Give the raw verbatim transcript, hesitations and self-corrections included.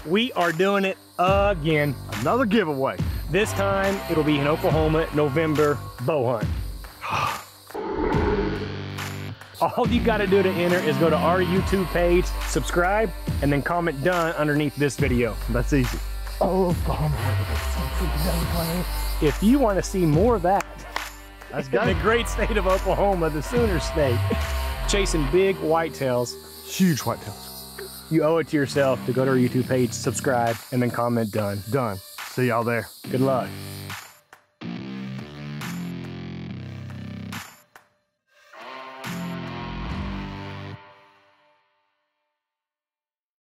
we are doing it again. Another giveaway. This time, it'll be in Oklahoma, November bow hunt. All you gotta do to enter is go to our YouTube page, subscribe, and then comment done underneath this video. That's easy. Oklahoma. If you wanna see more of that, Let's in go. the great state of Oklahoma, the Sooner State, chasing big whitetails, Huge whitetails. you owe it to yourself to go to our YouTube page, subscribe, and then comment done. Done. See y'all there. Good luck.